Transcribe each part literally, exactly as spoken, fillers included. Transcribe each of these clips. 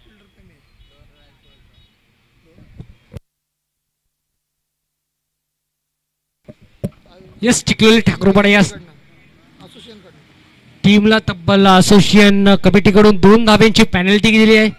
Yes Chikhloli Thakurpada या टीमला तब्बल असोसिएशन कमिटीकडून दोन धाब्यांची पेनल्टी दिली आहे.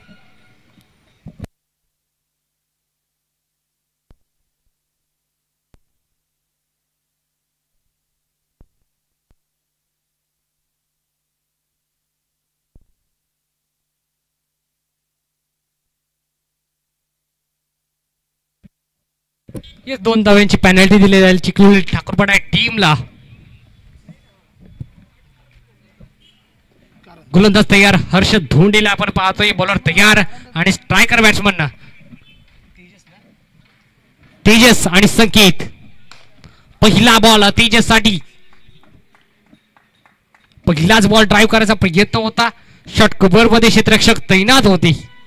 दोन धाव्यांची पेनल्टी दिली जाईल चिखलोली ठाकूरपाडा टीमला. गोलंदाज तयार हर्षद धोंडेला आपण पाहतोय. बॉलर तयार आणि स्ट्रायकर बॅट्समन तेजस आणि संकेत. पहिला बॉल तेजस साठी. पहिलाच बॉल ड्राईव्ह करायचा प्रयत्न होता. शॉट कव्हर मध्ये क्षेत्ररक्षक तैनात होते.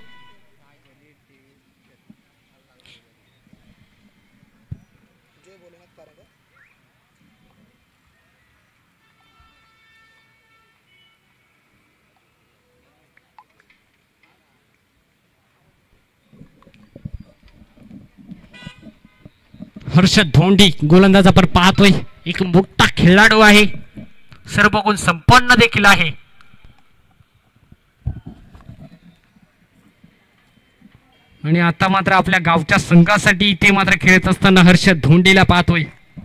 हर्षद धोंडी गोलंदाज आपण पाहतोय. एक मोठा खेळाडू आहे. सर्व गुण संपन्न देखील आहे. आणि आता मात्र आपल्या गावच्या संघासाठी इथे मात्र खेळत असताना हर्षद धोंडीला पाहतोय.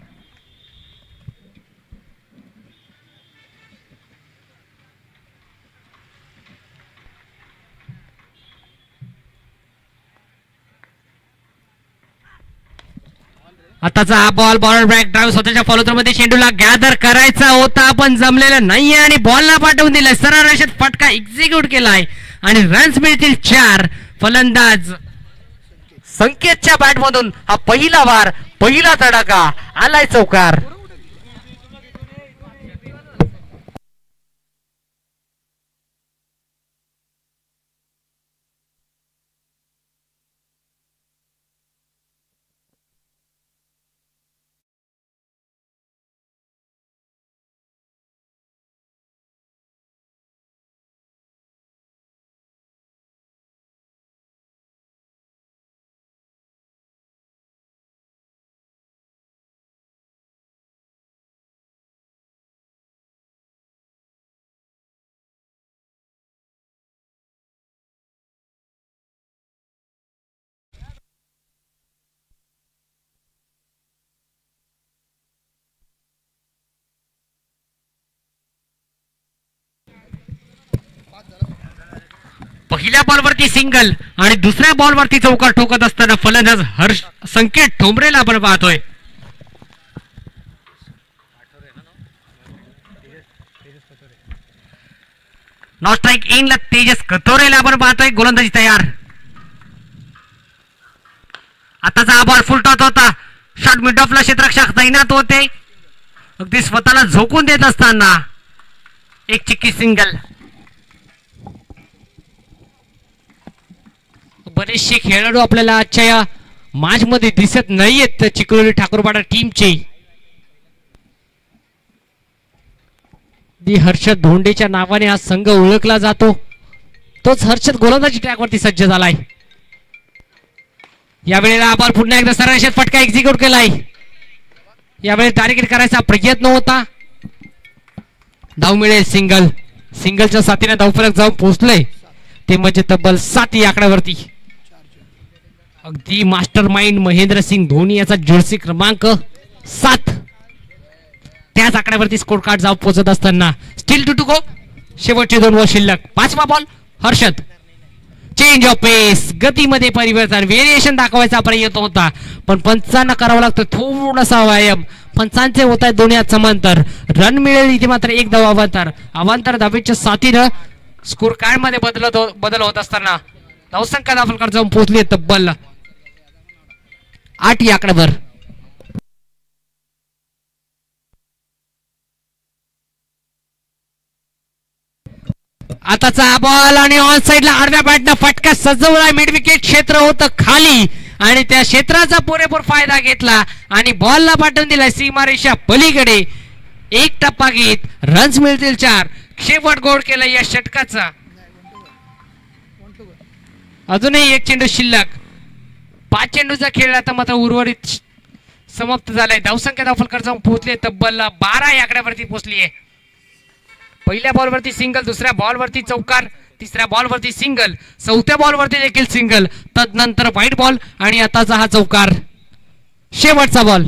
आताचा हा बॉल बॉल ब्रेक ड्राईव्ह स्वतःच्या फॉलोथ्रू मध्ये चेंडूला गॅदर करायचा होता पण जमलेलं नाहीये आणि बॉलला पाठवून दिलाय. सरळ रेषेत फटका एक्झिक्यूट केलाय आणि रन्स मिळतील चार. फलंदाज संकेतच्या बॅट मधून हा पहिला वार पहिला तडाखा आलाय चौकार. पहिल्या बॉलवरती सिंगल आणि दुसऱ्या बॉलवरती चौकार ठोकत असताना फलंदाज हर्ष संकेत ठोंबरेला आपण पाहतोय. नॉट स्ट्राइक इनला तेजस कतोरेला आपण पाहतोय. गोलंदाजी तयार. आताचा हा बॉल फुलटॉस होता. शॉट मिड ऑफला क्षेत्ररक्षक तैनात होते. अगदी स्वतःला झोकून देत असताना एक चिक्की सिंगल. बरेचसे खेळाडू आपल्याला आजच्या या मॅच मध्ये दिसत नाहीयेत चिखलोली ठाकूरपाडा टीमचे. हर्षद धोंडेच्या नावाने हा संघ ओळखला जातो. तोच हर्षद गोलंदाजी ट्रॅकवरती सज्ज झालाय. यावेळेला हा बॉल पुन्हा एकदा सरळ रेषेत फटका एक्झिक्यूट केलाय. यावेळी टार्गेट करायचा प्रयत्न होता. धाव मिळेल सिंगल. सिंगलच्या साथीने धावफलक जाऊन पोहोचलंय ते म्हणजे तब्बल सात या आकड्यावरती. अगदी मास्टर माइंड महेंद्र सिंग धोनी याचा जर्सी क्रमांक सात त्याच आकड्यावरती स्कोर कार्ड जाऊन पोहोचत असताना स्टील टू टू गो. शेवटचे दोन बॉल शिल्लक. पाचवा ball Harshad. Change of pace गतीमध्ये परिवर्तन व्हेरिएशन दाखवायचा प्रयत्न होता पण पंचांना करावा लागतो थोडासा व्यायाम. पंचांचे होत आहेत दोन्ही समांतर. रन मिळेल इथे मात्र एक धाव अवांतर. अवांतर धावेच्या साथीनं स्कोर कार्ड मध्ये बदलत बदल होत असताना धावसंख्या दाखल जाऊन पोहोचली तब्बल आठ या आकड्यावर. आताचा हा बॉल आणि ऑन साइडला आडव्या बॅटनं फटका सजवला. मिड विकेट क्षेत्र होतं खाली आणि त्या क्षेत्राचा पुरेपूर फायदा घेतला आणि बॉलला पाठवून दिला सीमारेषा पलीकडे. एक टप्पा घेत रन्स मिळतील चार. शेवट गोड केला या षटकाचा. अजूनही एक चेंडू शिल्लक. पाच चेंडूचा खेळ आता मात्र उर्वरित समाप्त झालाय. धावसंख्या धावफलकावर जाऊन पोहोचले तब्बल बारा या आकड्यावरती पोहोचली आहे. पहिल्या बॉलवरती सिंगल, दुसऱ्या बॉलवरती चौकार, तिसऱ्या बॉलवरती सिंगल, चौथ्या बॉलवरती देखील सिंगल, तदनंतर व्हाईट बॉल आणि आताचा हा चौकार, शेवटचा बॉल.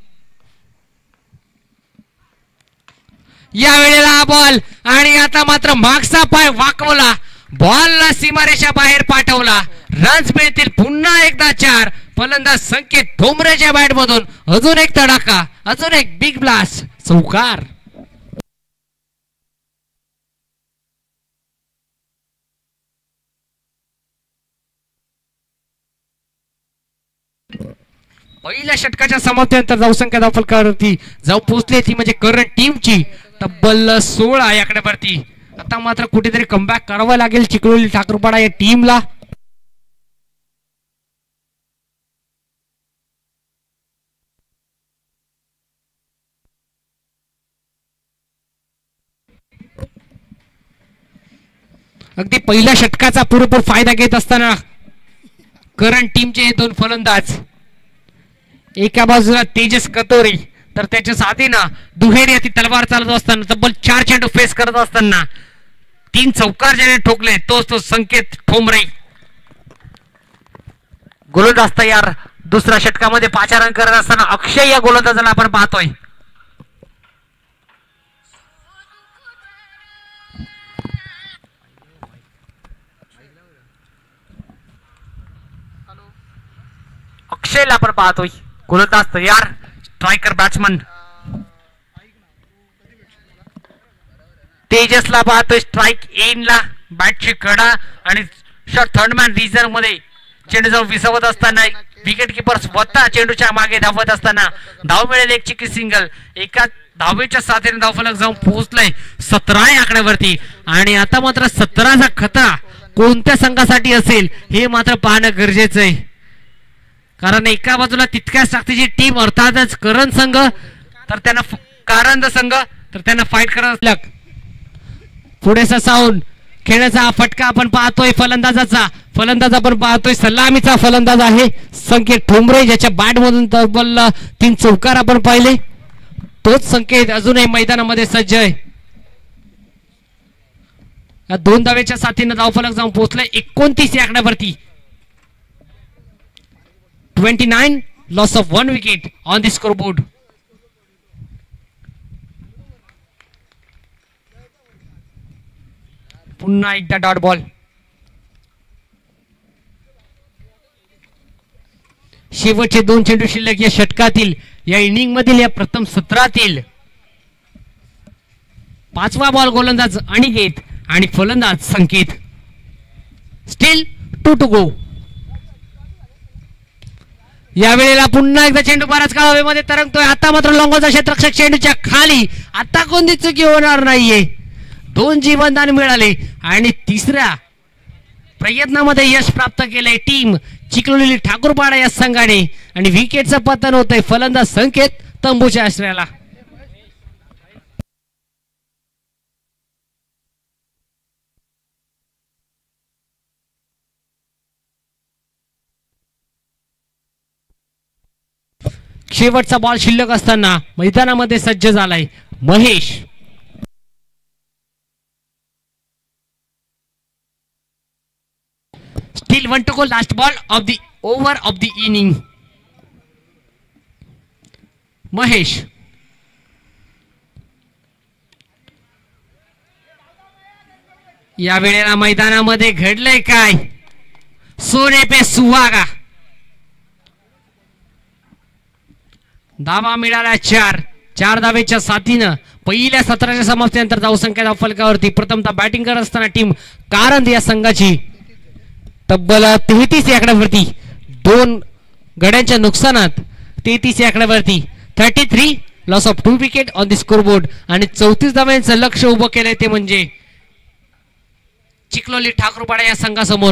या वेळेला हा बॉल आणि आता मात्र मागचा पाय वाकवला, बॉलला सीमारेषा बाहेर पाठवला. रन्स मिळतील पुन्हा एकदा चार. फलंदाज संकेत ठोंबरेच्या बॅट मधून अजून एक तडाखा, अजून एक बिग ब्लास्ट, चौकार. पहिल्या षटकाच्या समाप्तीनंतर धावसंख्या धावफलकावरती जाऊ पोहोचली ती म्हणजे करंट टीमची तब्बल सोळा या आकड्यावरती. आता मात्र कुठेतरी कमबॅक करावं लागेल चिखलोली ठाकूरपाडा या टीमला. अगदी पहिल्या षटकाचा पुरेपूर फायदा घेत असताना करंट टीमचे हे दोन फलंदाज, एका बाजूला तेजस कतोरे तर त्याच्या साथीनं दुहेरी हाती तलवार चालत असताना तब्बल चार चेंडू फेस करत असताना तीन चौकार ज्याने ठोकले तोच तो संकेत ठोंबरे. गोलंदाज तयार. दुसऱ्या षटकामध्ये पाच रन करत असताना अक्षय या गोलंदाजाला आपण पाहतोय. अक्षयला आपण पाहतोय. गोलंदाज तयार. स्ट्रायकर बॅट्समन तेजसला पाहतोय स्ट्राइक एनला, बॅटची कडा आणि थर्ड मॅन रिझर्व मध्ये चेंडू जाऊन विसवत असताना विकेट किपर स्वतः चेंडूच्या मागे धावत असताना धाव मिळेल एक चिकी सिंगल. एका धावेच्या साथीने धावफलक जाऊन पोहोचलाय सतरा या आकड्यावरती. आणि आता मात्र सतराचा खतरा कोणत्या संघासाठी असेल हे मात्र पाहणं गरजेचं आहे, कारण एका बाजूला तितक्याच ताकदीची टीम अर्थातच करण संघ तर त्यांना कारंद संघ तर त्यांना फाईट करत असल्या. पुढेचा साऊंड खेळाचा हा फटका आपण पाहतोय फलंदाजाचा. फलंदाज आपण पाहतोय सलामीचा फलंदाज आहे संकेत ठोंबरे, ज्याच्या बॅट मधून तब्बल तीन चौकार आपण पाहिले. तोच संकेत अजूनही मैदानामध्ये सज्ज आहे. या दोन धावेच्या साथीनं धावफलक जाऊन पोहोचलाय एकोणतीस या आकड्यावरती. twenty-nine, loss of one wicket on the scoreboard. पुन्हा एकदा डॉट बॉल. शेवटचे दोन चेंडू शिल्लक या षटकातील, या इनिंग मधील, या प्रथम सत्रातील. पाचवा बॉल गोलंदाज अनिकेत आणि फलंदाज Sanket. Still two to go. या वेळेला पुन्हा एकदा चेंडू बराच काळ हवेमध्ये तरंगतोय. आता मात्र लॉंगोचा क्षेत्ररक्षक चेंडूच्या खाली. आता कोणती चुकी होणार नाहीये. दोन जीवनदान मिळाले आणि तिसऱ्या प्रयत्नामध्ये यश प्राप्त केलंय टीम चिखलोली ठाकूरपाडा या संघाने. आणि विकेटचं पतन होतंय फलंदाज संकेत तंबूच्या आश्रयाला. शेवटचा बॉल शिल्लक असताना मैदानामध्ये सज्ज झालाय Mahesh. Still one to go. Last ball of the over of the inning. Mahesh या वेळेला मैदानामध्ये घडलंय काय? सोने पे सुहागा. धावा मिळाला चार. चार धावेच्या साथीनं पहिल्या सत्राच्या समाप्तीनंतर धावसंख्या धावफलकावरती प्रथमतः बॅटिंग करत असताना टीम कारंद या संघाची तब्बल तेहतीस या आकड्यावरती. दोन गड्यांच्या नुकसानात तेहतीस या आकड्यावरती. Thirty three loss of two wicket on the scoreboard. आणि चौतीस धाव्यांचं लक्ष उभं केलंय ते म्हणजे चिखलोली ठाकूरपाडा या संघासमोर.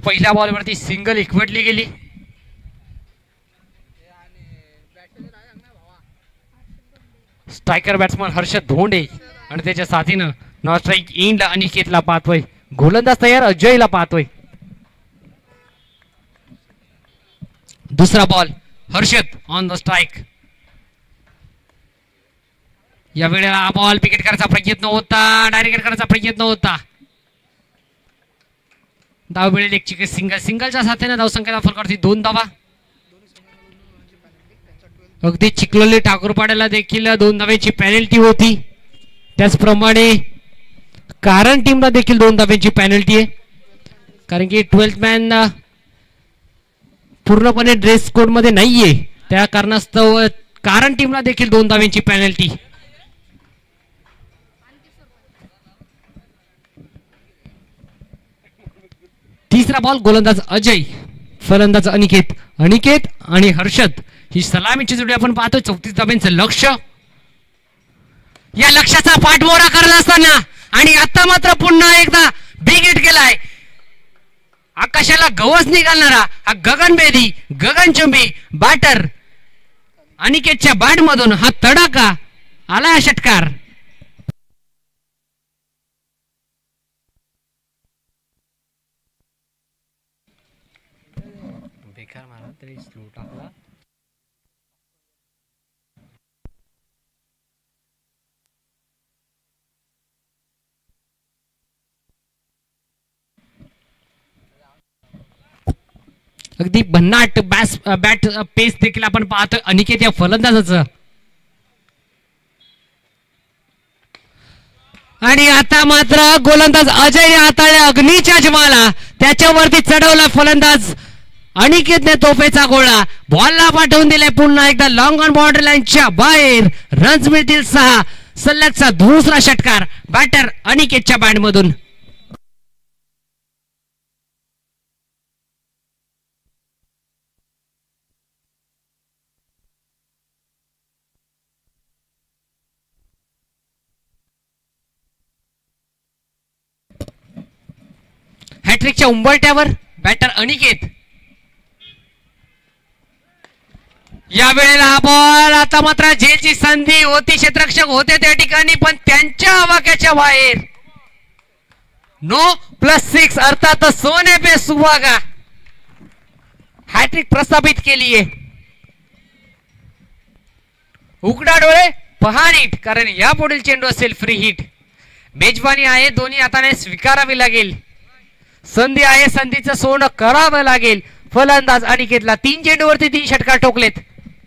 पहिल्या बॉलवरती सिंगल एकवटली गेली. स्ट्रायकर बॅट्समन हर्षद धोंडे आणि त्याच्या साथीनं नॉन स्ट्राईक इंड अनिकेतला पाहतोय. गोलंदाज तयार अजयला पाहतोय. दुसरा ball Harshad on the strike. या वेळेला हा बॉल विकेट करायचा प्रयत्न होता, डायरेक्ट करायचा प्रयत्न होता. धाव मिळेल एक चिके सिंगल. सिंगलच्या साथीने धावसंख्येचा फरक दोन धावा. अगदी चिखलोली ठाकूरपाड्याला देखील दोन धाव्यांची पॅनल्टी होती. त्याचप्रमाणे कारण टीमला देखील दोन धाव्यांची पॅनल्टी आहे, कारण की ट्वेल्थ मॅन पूर्णपणे ड्रेस कोड मध्ये नाहीये. त्या कारणास्तव कारण टीमला देखील दोन धाव्यांची पॅनल्टी. तिसरा बॉल गोलंदाज अजय, फलंदाज अनिकेत. अनिकेत आणि हर्षद ही सलामीची जोडी आपण पाहतोय. चौतीस धाब्यांचं लक्ष. या लक्ष्याचा पाठमोरा करत असताना आणि आता मात्र पुन्हा एकदा बिग हिट केलाय. आकाशाला गवस निघालणारा हा गगनभेदी गगनचुंबी बॅटर अनिकेतच्या बॅट मधून हा तडाखा आलाय षटकार. बेकार मारा तरी स्लो टाकला. अगदी भन्नाट बॅस बॅट पेस देखील आपण पाहतोय अनिकेत या फलंदाजाचं. आणि आता मात्र गोलंदाज अजयने हाताळल्या अग्नीच्या ज्वाला. त्याच्यावरती चढवला फलंदाज अनिकेतने तोफेचा गोळा. बॉलला पाठवून दिले पुन्हा एकदा लॉंग ऑन बॉर्डर लाईनच्या बाहेर. रन्स मिळतील सहा. सलगचा दुसरा षटकार बॅटर अनिकेतच्या बॅट मधून. हॅट्रिकच्या उंबरट्यावर बॅटर अनिकेत. या वेळेला हा बॉल आता मात्र झेलची संधी होती. क्षेत्ररक्षक होते त्या ठिकाणी पण त्यांच्या आवाक्याच्या बाहेर. नो प्लस सिक्स अर्थात सोने पे सुहागा हॅट्रिक प्रस्थापित केली आहे. उघडा डोळे पहा नीट, कारण या पुढील चेंडू असेल फ्री हिट. मेजबानी आहे, दोन्ही हाताने स्वीकारावी लागेल. संधी आहे, संधीचं सोनं करावं लागेल. फलंदाज अनिकेतला तीन चेंडूवरती तीन षटकार ठोकलेत.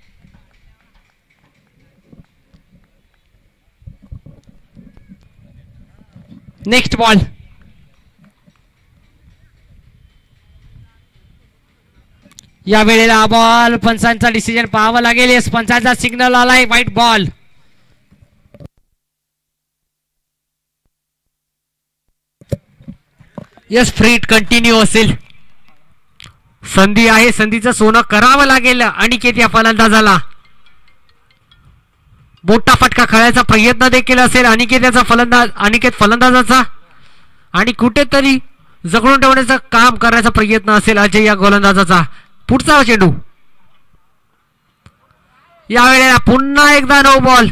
Next ball. या वेळेला हा बॉल पंचांचा डिसिजन पाहावा लागेल. येस, पंचांचा सिग्नल आलाय wide ball. Yes, free hit continue असेल. संधी आहे, संधीचं सोनं करावं लागेल अनिकेत या फलंदाजाला. मोठा फटका खेळायचा प्रयत्न देखील असेल अनिकेत याचा फलंदाज अनिकेत फलंदाजाचा. आणि कुठेतरी जगडून ठेवण्याचं काम करायचा प्रयत्न असेल अजय या गोलंदाजाचा. पुढचा चेंडू. यावेळेला पुन्हा एकदा नो बॉल.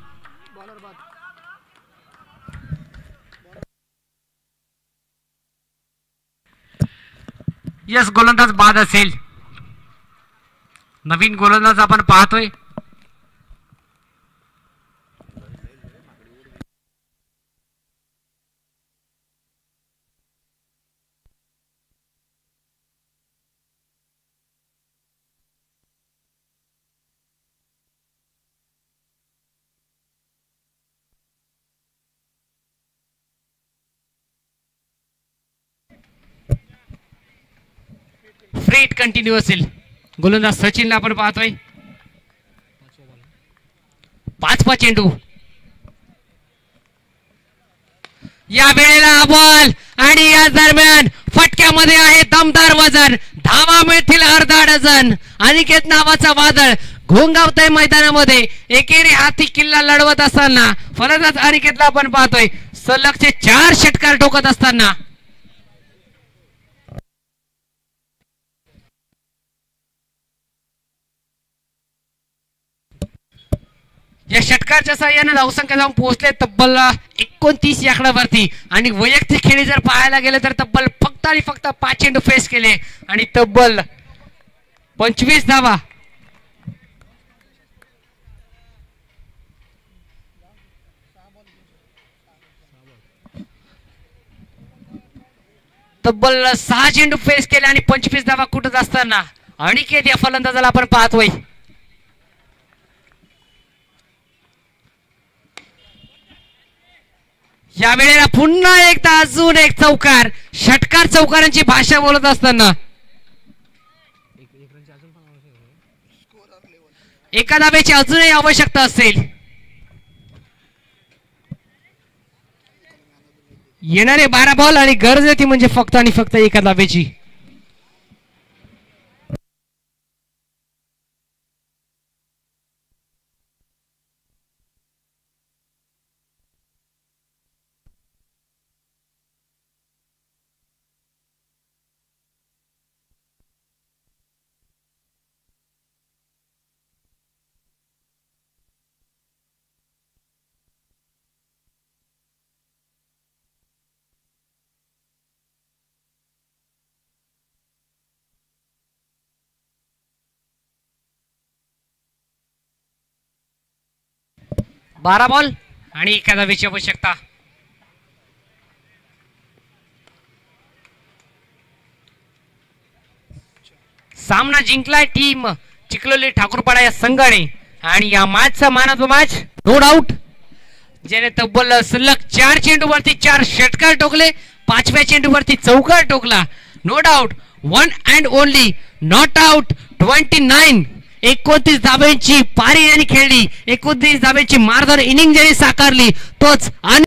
यस, गोलंदाज बाद असेल. नवीन गोलंदाज आपण पाहतोय. फ्री हिट कंटिन्यू असेल. गोलंदाज सचिनला आपण पाहतोय. पाचवा चेंडू. या वेळेला हा बॉल आणि या दरम्यान फटक्यामध्ये आहे दमदार वजन. धावा मिळतील अर्धा डझन. अनिकेत नावाचा वादळ घोंगावतय मैदानामध्ये. एकेरी हाती किल्ला लढवत असताना फलंदाज अनिकेतला आपण पाहतोय सलगचे चार षटकार ठोकत असताना. या षटकाच्या साह्याने धावसंख्या जाऊन पोहोचले तब्बल एकोणतीस या आकड्यावरती आणि वैयक्तिक खेळी जर पाहायला गेले तर तब्बल फक्त आणि फक्त पाच चेंडू फेस केले आणि तब्बल पंचवीस धावा. तब्बल सहा चेंडू फेस केले आणि पंचवीस धावा कुठत असताना अनिकेत या फलंदाजाला आपण पाहतोय. या वेळेला पुन्हा एकदा अजून एक चौकार. षटकार चौकारांची भाषा बोलत असताना एका धावेची अजूनही आवश्यकता असेल. येणारे बारा बॉल आणि गरज ती म्हणजे फक्त आणि फक्त एका धावेची. बारा बॉल आणि एका धावेची आवश्यकता. सामना जिंकलाय टीम चिखलोली ठाकूरपाडा या संघाने आणि या मॅचचा man of the match no doubt ज्याने तब्बल सलग चार चेंडूवरती चार षटकार टोकले, पाचव्या चेंडूवरती चौकार टोकला. No doubt one and only not out twenty nine. एकोणतीस धाब्यांची पारी यांनी खेळली, एकोणतीस धाब्यांची मारधार इनिंग ज्यांनी साकारली तोच